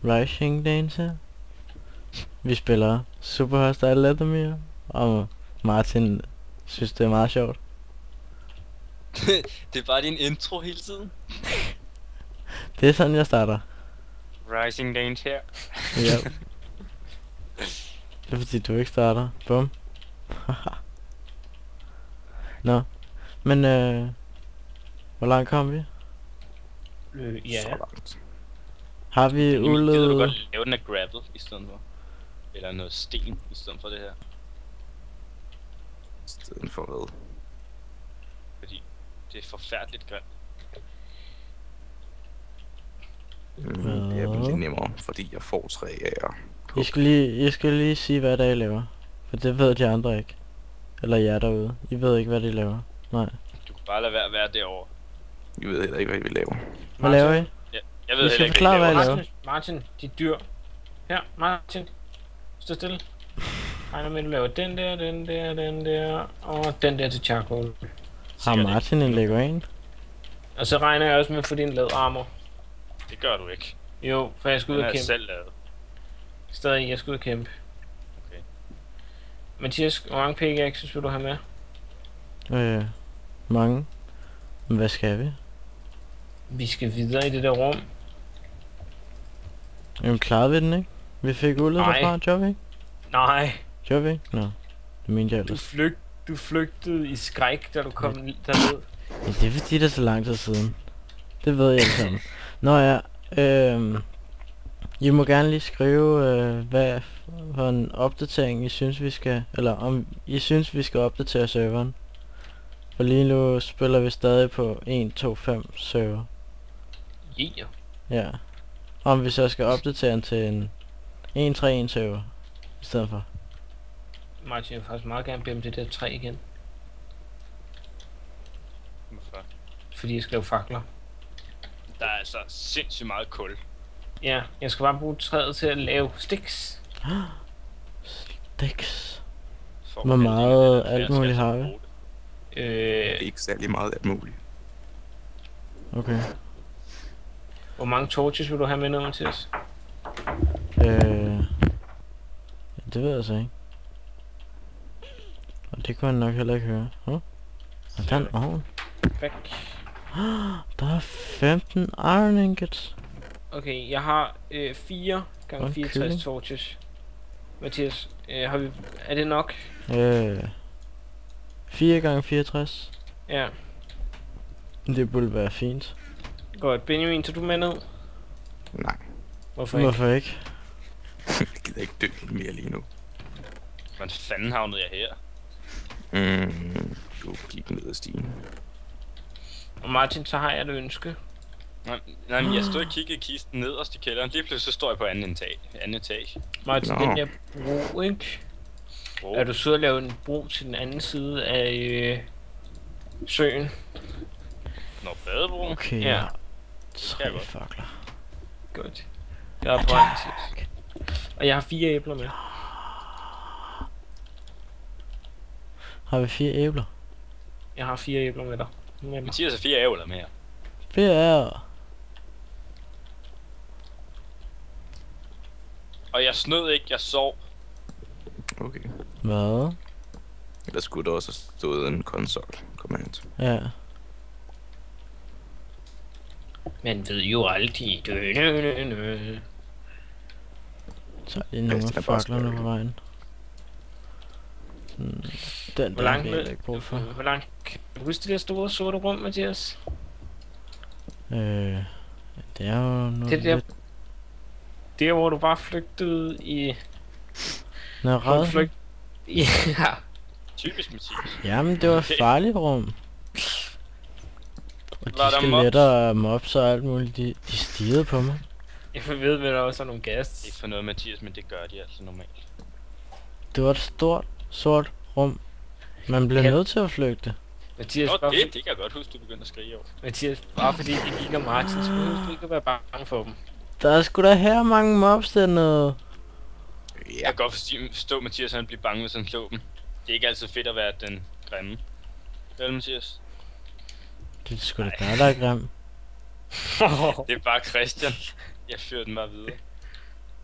Rising Danger. Vi spiller Super Hostile Leathermere, og Martin synes det er meget sjovt. Det er bare din intro hele tiden. Det er sådan jeg starter. Rising Danger her. Ja. Det er fordi du ikke starter. Bum. Nå. Men hvor langt kom vi? Ja. Så langt. Har vi Gider du udledet... godt lave den af gravel i stedet for? Eller noget sten i stedet for det her? I stedet for hvad? Fordi det er forfærdeligt grimt. Det er vel lidt nemmere, fordi jeg får 3 af jer. I skal lige sige hvad der I laver. For det ved de andre ikke. Eller jer derude. I ved ikke hvad de laver. Nej. Du kan bare lade være derovre. I ved heller ikke, hvad I vil lave. Hvad laver I? Jeg I ved skal heller ikke, forklare, hvad hvad I I laver. laver. Martin, de dyr. Her, Martin. Stå stille. Regner med, at du laver den der, og den der til charcoal. Har Sikkert Martin en leguan? Og så regner jeg også med at få din læderarmor. ikke. Det gør du ikke. Jo, for jeg skal ud Den og er kæmpe. selv lavet. Stadig, jeg skal ud og kæmpe. Okay. Mathias, hvor mange pickaxes vil du have med? Mange. Men hvad skal vi? Vi skal videre i det der rum. Jamen klarede vi den ikke? Vi fik uldet Nej. derfra, gjorde vi ikke? Nej, Gjorde vi ikke? Nå. Det mente jeg du, ellers. du flygtede i skræk, da du kom derned. Ja, det er fordi det er så lang tid siden. Det ved jeg alle sammen. Nå ja, I må gerne lige skrive, hvad for en opdatering I synes vi skal, eller om I synes vi skal opdatere serveren. For lige nu spiller vi stadig på 1.2.5 server. Yeah. Ja. Om vi så skal opdatere den til en 1.3.1 server i stedet for. Martin, jeg vil faktisk meget gerne bede om det der træ igen. Hvorfor? Fordi jeg skal lave fakler. Der er altså sindssygt meget kul. Ja, jeg skal bare bruge træet til at lave sticks. Dex. For Hvor halvdelen meget af det, alt jeg skal muligt altså har vi? bruge det. Det er ikke særlig meget alt muligt. Okay. Hvor mange torches vil du have med nu, Mathias? Det ved jeg så ikke. Og det kunne han nok heller ikke høre. Og der er en ovn. Back. Der er 15 iron ingots. Okay, jeg har 4 Og gange en 64 kylling. torches. Mathias, er det nok? 4 gange 64. Ja, Det burde være fint. godt. Benjamin, tager du med ned? Nej, Hvorfor ikke? Hvorfor ikke? jeg gider ikke dø mere lige nu. Hvordan fanden havnede jeg her? Du gik ned ad stigen. Og Martin, så har jeg et ønske. Nej, men jeg stod og kiggede i kisten nederst i kælderen. Lige pludselig så står jeg på anden etage. Martin, Nå. den der bro, ikke? Wow. Er du sød at lave en bro til den anden side af søen? Nå, badebroen. Okay, Ja. ja. kan jeg 3 godt. fakler. Godt. Jeg er brændt. Og jeg har 4 æbler med. Har vi 4 æbler? Jeg har 4 æbler med dig. Med mig. Mathias er 4 ævler med her. 4 er... Og jeg snød ikke, jeg sov. Okay. Hvad? Ellers skulle der også have stået en konsol command. Ja. Man ved jo aldrig. Så er lige nogle den er bare faklerne skørt. på vejen. Den Hvor der langt har jeg ned? ikke brug for. Hvor langt? Kan du huske det der store sorte rum, Mathias? Det er jo noget Det der- lidt... Der, hvor du bare flygtede i... Nå, Hvor du red. Ja. Typisk Mathias. Jamen, det var et farligt rum. Og Var de der skeletter og mobs og alt muligt, de stirrede på mig. Jeg ved, at der også er nogle gas. Ikke for noget Mathias, men det gør de altså normalt. Det var et stort, sort rum. Man bliver Ja. nødt til at flygte. Mathias, Nå, bare, det kan jeg godt huske, du begyndte at skrige over. Mathias, bare fordi de gik om Martin, så behøver du ikke at være bange for dem. Der er sgu da her mange mobs dernede. Jeg kan godt forstå, Mathias han bliver bange, hvis han slår dem. Det er ikke altid fedt at være den grimme. Vel, Mathias? Det er sgu da dig, der er grim. Det er bare Christian. Jeg fører den bare videre.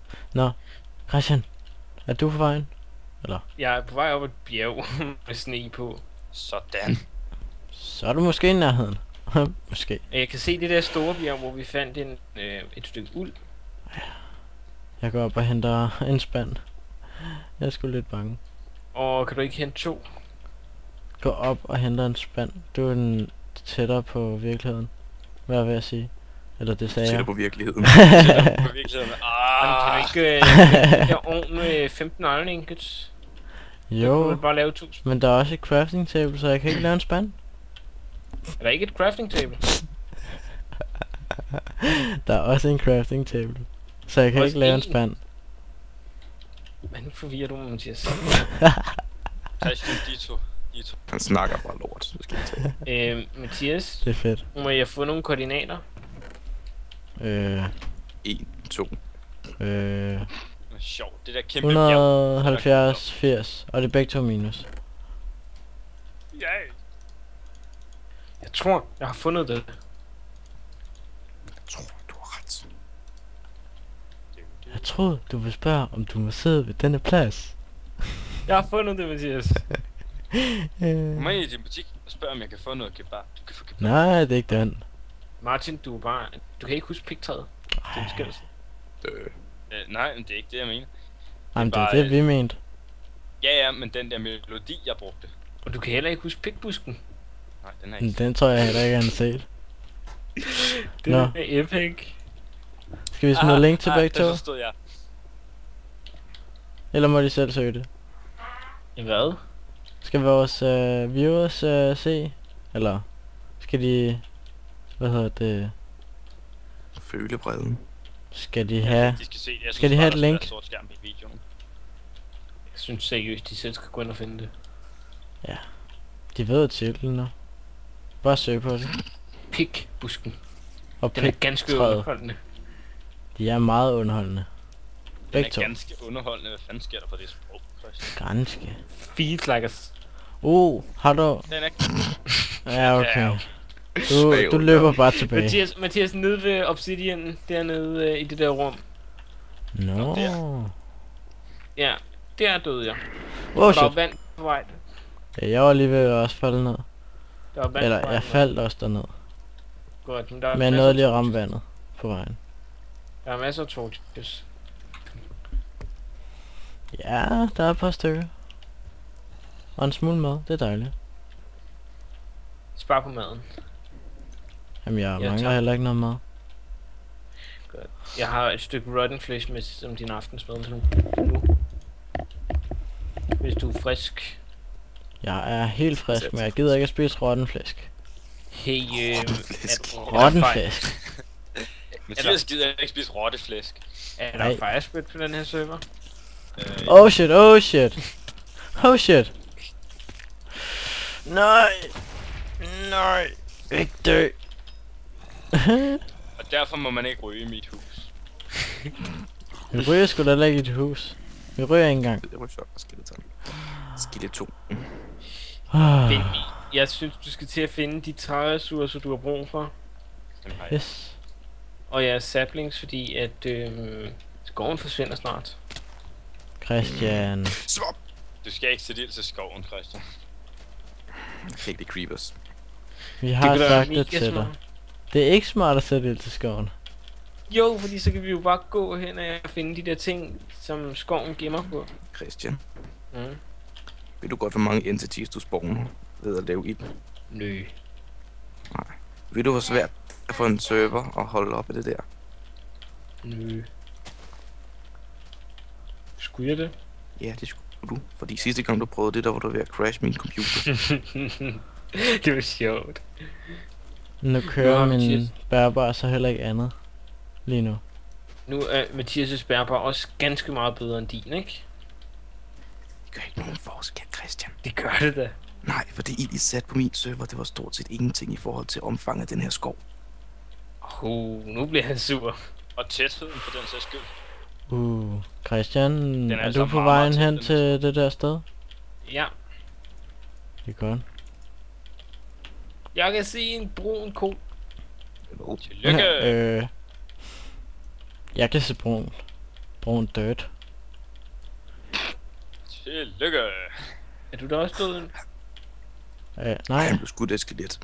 Nå, Christian, er du på vejen? Eller? Jeg er på vej op et bjerg med sne på. Sådan. Så er du måske i nærheden. Måske. Jeg kan se det der store bjerg, hvor vi fandt et stykke uld. Jeg går op og henter en spand. Jeg er sgu lidt bange. Og kan du ikke hente 2? Gå op og henter en spand. Du er den tættere på virkeligheden. Hvad er jeg ved at sige? Eller det sagde Tættere jeg. på virkeligheden. På virkeligheden. Kan du ikke der ovn med 15 iron ingots? Du Jo, kan bare lave 2. men der er også et crafting table, så jeg kan ikke lave en spand. Er der ikke et crafting table? Der er også en crafting table, så jeg kan Også ikke lave en en? spand. Men nu forvirrer du mig, Mathias. Christian, de to. Han snakker bare lort. Det skal jeg tage. Mathias, Det er fedt. må jeg få nogle koordinater? 1, 2. Sjovt, det der kæmpe bjerg. 170, 80, og det er begge to minus. Ja. Jeg tror, jeg har fundet det. Jeg tror, du har ret. Jeg troede, du ville spørge, om du må sidde ved denne plads. Jeg har fundet det, Mathias. Kom ind i din butik og spørg, om jeg kan få noget kebab. Du kan få kebab. Nej, det er ikke den. Martin, du kan ikke huske pigtræet. Det er beskændelse. Nej, men det er ikke det, jeg mener. Jamen, det er bare, det, vi mente. Ja, men den der melodi, jeg brugte. Og du kan heller ikke huske pigbusken. Nej, den er Men ikke. den tror jeg heller ikke, han har set. Det Nå. er epic. Skal vi smide link til begge to? Det forstod jeg. Eller må de selv søge det? Hvad? Skal vores viewers se? Eller skal de... Hvad hedder det? Følebredden. Skal de have... De skal se det. Jeg Skal synes de bare, have et der skal link? være sort skærm i videoen. Jeg synes seriøst, de selv skal gå ind og finde det. De ved titlen nu. Bare søg på det. Pigbusken. Og Den er pik. ganske træet. underholdende. De er meget underholdende. Den Begge er to. ganske underholdende. Hvad fanden sker der for det sprog, Christian? Ganske. Feels like us. Har du... Den er... Ja, okay. Ja, Du løber bare tilbage. Mathias, nede ved Obsidian, dernede i det der rum. Nå. Ja, der døde jeg. Oh Og der var shit. vand på vej. Ja, jeg var lige ved at også falde ned. Der var vand Eller på vej. jeg faldt også derned. Godt, men der er Men jeg masser nåede af lige at torches. ramme vandet på vejen. Der er masser af torches. Ja, der er et par stykker. Og en smule mad, det er dejligt. Spar på maden. Jamen jeg Ja, mangler tak. heller ikke noget mad. Jeg har et stykke rotten flesh med som din aftensmad til nu. Hvis du er frisk. Jeg er helt frisk, men jeg gider ikke at spise rotten flæsk. Hey, Rottenflæsk. Rotten flæsk. Mathias gider ikke spise rotteflæsk. Er der Nej. firesprit på den her server? Oh shit, oh shit. Oh shit. Nej. Nej. Ikke dø. Og derfor må man ikke ryge i mit hus. Vi ryger sgu da heller ikke i dit hus. Vi ryger ikke engang. Det var sjovt. Skeleton. Skeleton. Find, jeg synes, du skal til at finde de træressourcer, du har brug for. Dem har jeg. Yes. Og ja, saplings, fordi at skoven forsvinder snart. Christian. Swap! Du skal ikke sætte ild til skoven, Christian. Jeg kan ikke lide creepers. Vi har kan da sagt mega det til dig. smart. Det er ikke smart at sætte ild til skoven. Jo, fordi så kan vi jo bare gå hen og finde de der ting, som skoven gemmer på. Christian, Mm. ved du godt, hvor mange entities du spawner ved at lave ild? Nø. Ved du, hvor svært det er for en server at holde op af det der? Nø. Skulle jeg det? Ja, det skulle du. Fordi sidste gang du prøvede det, der var du ved at crash min computer. Det var sjovt. Nu kører Nå, min Mathias. bærbar så heller ikke andet. Lige nu. Nu er Mathias' bærbar også ganske meget bedre end din, ikke? Det gør ikke nogen forskel, Christian. Det gør det da. Nej, for det ild, I satte på min server, det var stort set ingenting i forhold til omfanget af den her skov. Nu bliver han sur. Og tætheden for den sags skyld. Christian, er er altså du på meget, vejen meget hen tæt, til det der sted? Ja, Det er godt. jeg kan se en brun ko. Tillykke! Jeg kan se brun. Brun dirt. Tillykke. Er du da også død? Nej, Han blev skudt af et skelet.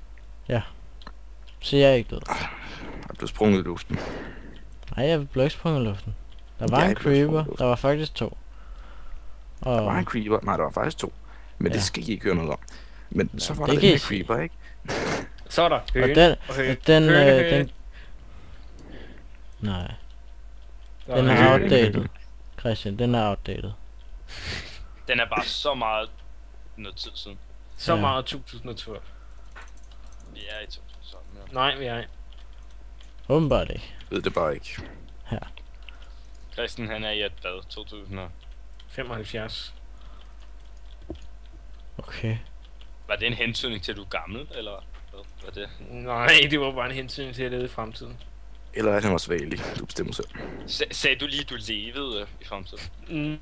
så jeg er ikke død. Han blev sprunget i luften. Nej, jeg blev ikke sprunget i luften. Der var Jeg en blev sprunget i creeper, luften. der var faktisk 2. Og Der var en creeper. Nej, der var faktisk 2. Men Ja. det skal I ikke høre noget om. Men så var det der kan den I her sige. creeper, ikke? Så er der Og høn. den, og høn. den, Høn. den... Nej, Der den er høn. outdated. Christian, den er outdated. Den er bare så meget noget tid siden. Så Ja. meget 2012. Vi er i 2017, ja. Nej, vi er ikke. Åbenbart ikke. Ved det bare ikke. Christian han er i et bad 2000. 75. Okay. Var det en hentydning til at du er gammel, eller hvad var det? Nej, det var bare en hensyn til at leve i fremtiden. Eller at han var svagelig. Du bestemmer selv. Sagde du lige, du levede i fremtiden? Mm.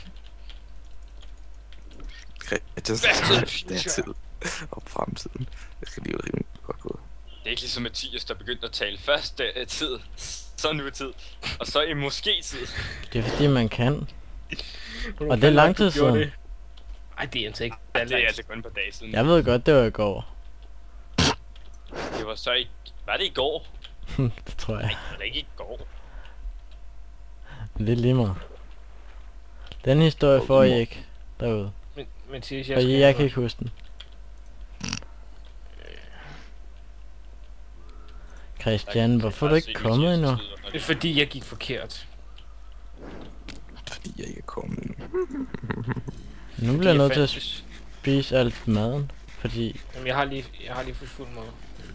Det er tid. Og fremtiden. Jeg skal lige være rimelig godt gået. Det er ikke ligesom Mathias, der begyndte at tale først tid, så nu tid, og så i måske tid. Det er fordi man kan. Hvor Og det er lang tid du gjorde siden. det? Ej, det er altså ikke. Det er altså kun et par dage siden. Jeg ved godt, det var i går. Det var så i... Var det i går? Det tror jeg. Var det ikke i går? Men det er lige meget. Den historie får I ikke derude. Men Mathias, Fordi jeg kan ikke huske den. Christian, hvorfor er du ikke kommet endnu? Det er fordi, jeg gik forkert. Fordi jeg ikke er kommet endnu. Nu bliver jeg nødt til at spise alt maden. Fordi Jamen, jeg har lige fået fuld mad.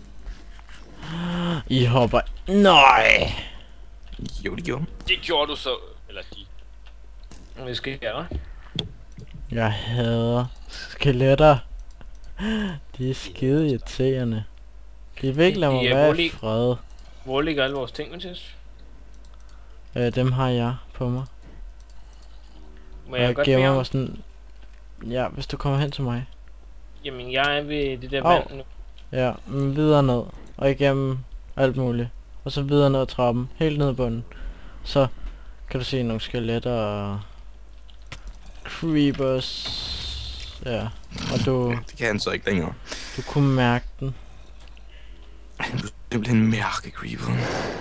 I hopper... Nej! Jo, det gjorde. Det gjorde du så... Eller de... Men det skal jeg gøre. Jeg hader skeletter. De er skide irriterende. De vil ikke lade mig De er være i rolige. fred. Hvor ligger alle vores ting, Mathias? Dem har jeg på mig. Må Og jeg jeg godt bede gemmer om? mig sådan... Ja, hvis du kommer hen til mig. Jamen, jeg er ved det der Au. vand nu. Ja, videre ned. Og igennem alt muligt. Og så videre ned ad trappen. Helt ned ad bunden. Så kan du se nogle skeletter og... Creepers. Ja, og du Det kan han så ikke længere. kunne mærke den. Han blev simpelthen mærke creeper.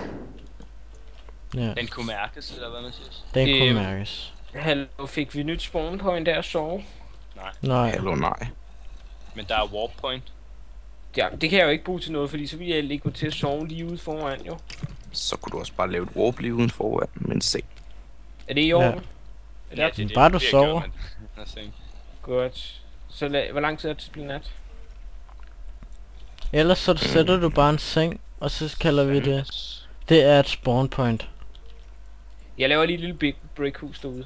Ja, Den kunne mærkes, eller hvad man siger? den kunne mærkes. Hallo, fik vi nyt spawn point der at sove? Nej, Hallo, nej. Men der er warp point. Ja, det kan jeg jo ikke bruge til noget, fordi så vil jeg ligge til at sove lige ude foran, jo. Så kunne du også bare lave et warp lige uden foran med en seng. Er det i orden? Ja. Er det Bare du det, jeg sover. gør, men- Altså, godt? Så hvor lang tid er det til at blive nat? ellers så sætter du bare en seng, og så kalder vi det. Det er et spawn point. Jeg laver lige et lille big breakhus derude.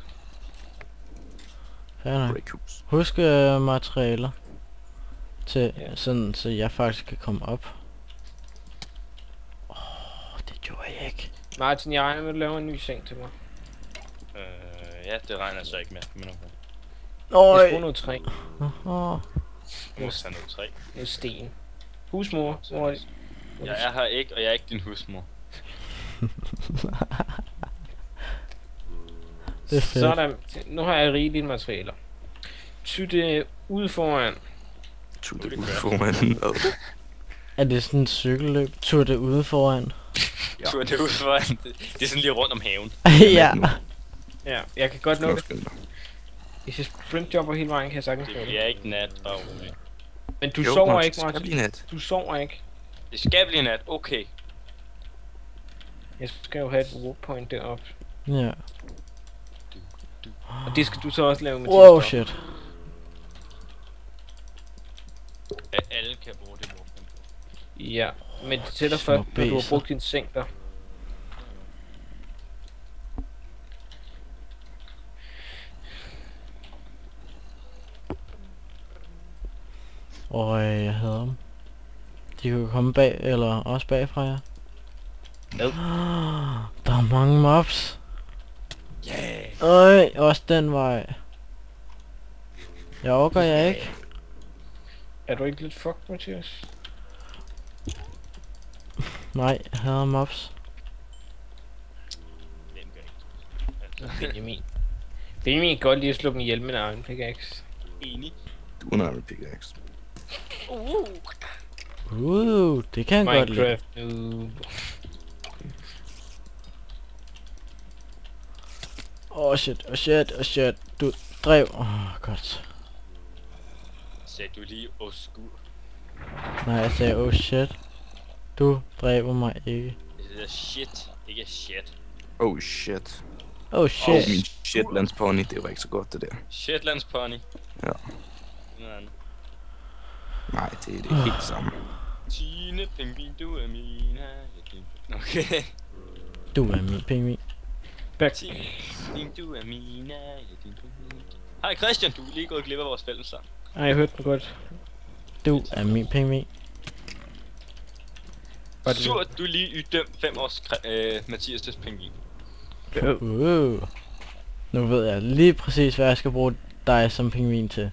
Fair nok. Breakhus. Husk materialer. Til Ja. sådan, så jeg faktisk kan komme op. Det gjorde jeg ikke. Martin, jeg regner med at lave en ny seng til mig. Ja, det regner jeg så ikke med, men okay. Jeg skal noget træ, Åh. Du må tage noget træ. noget sten. Husmor, hvor er det? Jeg er her ikke, og jeg er ikke din husmor. Det er fedt. Sådan, nu har jeg rigeligt materialer. Ty det ud foran. Tog det ud foran. Hvad? Er det sådan en cykelløb? Tur det ude foran? Ja. Du er det ud for, det er sådan lige rundt om haven. Ja. Ja, jeg kan godt nå Nå, det. skønt. Hvis jeg sprintjobber hele vejen, kan jeg sagtens nå Det det. er ikke nat, og roligt. Men du Jo, sover Martin, ikke, det skal Martin. blive nat. Du sover ikke. Det skal blive nat, okay. Jeg skal jo have et warp point deroppe. Ja. Og det skal du så også lave med Wow, shit. At alle kan bruge det våben. Ja, men det tæller Små først, når du har bæser. brugt din seng der. Jeg hader dem. De kan komme bag, eller også bagfra jer. Hvad? Der er mange mobs. Yeah. Øj, også den vej. Jeg orker jeg ikke. Er du ikke lidt fucked, Mathias? Nej, jeg hader mobs. Hvem gør ikke? Benjamin. Benjamin kan godt lige at slå dem ihjel med en iron pickaxe. Enig. Du er en pickaxe. Det kan han godt lide. Minecraft noob. Shit. Du drev. Godt. Sagde du lige oskur? Nej, jeg sagde shit. Du dræber mig ikke. Det er shit, ikke shit. Oh shit. Shit. Min Shetlands pony, det var ikke så godt det der. Shetlands pony. Ja. Nej, det er det helt samme. Tine pingvin, du er min. Okay. Du er min pingvin. Back. Tine, du er min. Hej Christian, du er lige gået glip af vores fællessang. Ej, jeg hørte den godt. Du er min pingvin. Surt, du er lige idømt 5 års Mathias' pingvin. Nu ved jeg lige præcis, hvad jeg skal bruge dig som pingvin til.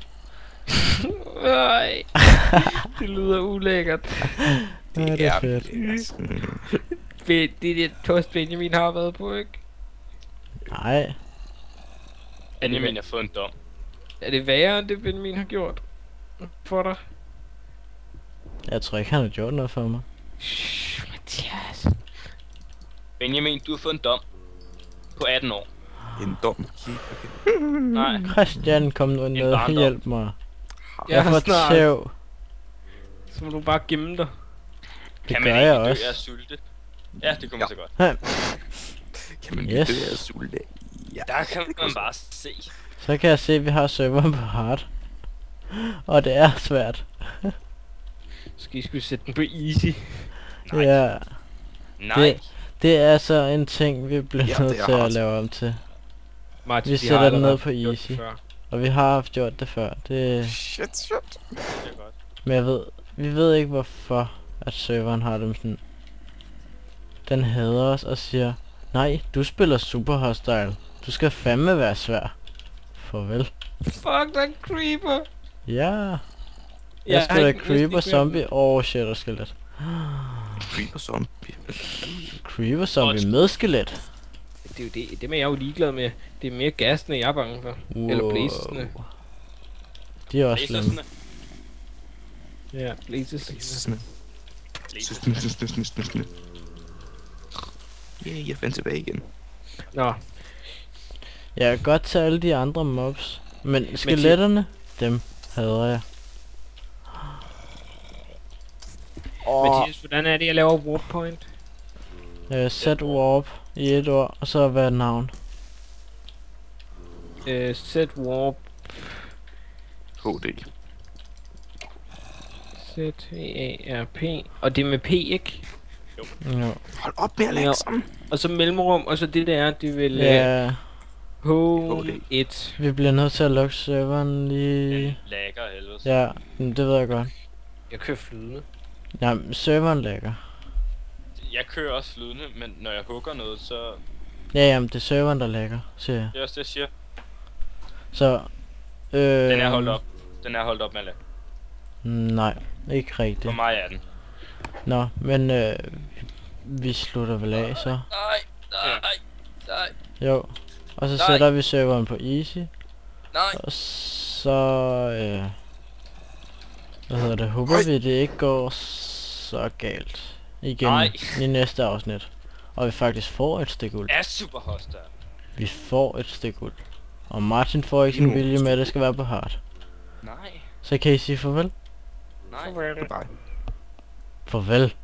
Nej. Det lyder ulækkert. Det er fedt. Det er det toast Benjamin har været på, ikke? Nej. Benjamin har fået en dom. Er det værre end det Benjamin har gjort for dig? Jeg tror ikke, han har gjort noget for mig. Shhh, Mathias. Benjamin, du har fået en dom. På 18 år. En dom. Nej. Christian, kom nu ned og hjælp mig. Jeg har får snart. tæv. Så må du bare gemme dig. Det Kan gør man jeg ikke også. dø af sulte? Ja, det kommer så godt. Kan man Yes. yes. Det af sulte? Ja. Der kan man bare se. Så kan jeg se, at vi har serveren på hard. Og det er svært. Skal I skulle sætte den på easy? Nej. Ja, Nej. det er så en ting, vi bliver Ja, nødt det er til at hard. lave om til. Martin, Vi har sætter den allerede ned på gjort easy. det før. Og vi har haft gjort det før. Det, Shit. Det er godt. men vi ved ikke hvorfor, at serveren har dem sådan. Den hader os og siger, nej, du spiller super hostile. Du skal fandme være svær. Farvel. Fuck, der er en creeper! Ja. Jeg spiller creeper zombie. Shit og skelet. Creeper zombie. Creeper zombie med skelet. Det er jo det. Dem er jeg jo ligeglad med. Det er mere gasene, jeg er bange for. Eller blazesne. De er også slemme. Blazesne. Ja, blazes. Blazesne. Yeah, jeg fandt tilbage igen. Nå, Jeg kan godt tage alle de andre mobs. Men skeletterne, dem hader jeg. Mathias, hvordan er det, jeg laver warp point? Set warp i et ord, og så hvad navn? Set warp. HD. Set EARP. Og det er med P, ikke? Jo. Hold op med at lægge sammen. Og så mellemrum, og så det der, det vil Ja, home 1. vi bliver nødt til at lukke serveren lige. Den lagger helvede. Ja, men det ved jeg godt. Jeg kører flydende. Ja, serveren lægger. Jeg kører også flydende, men når jeg hugger noget, så... Ja, jamen det er serveren, der lægger, siger jeg. Det er også det, jeg siger. Så, Den er holdt op. Den er holdt op, Malle. Nej, ikke For rigtigt. mig er den. Nå, men vi slutter vel af så. Nej. Jo. Og så Nej. sætter vi serveren på easy. Nej. Og så, hvad hedder det, håber vi det ikke går så galt igen Nej. i næste afsnit. Og vi faktisk får et stykke uld. Er super hostile. Vi får et stykke uld. Og Martin får ikke sin vilje med, at det skal være på hard. Nej. Så kan I sige farvel. Nej. Bye. Farvel.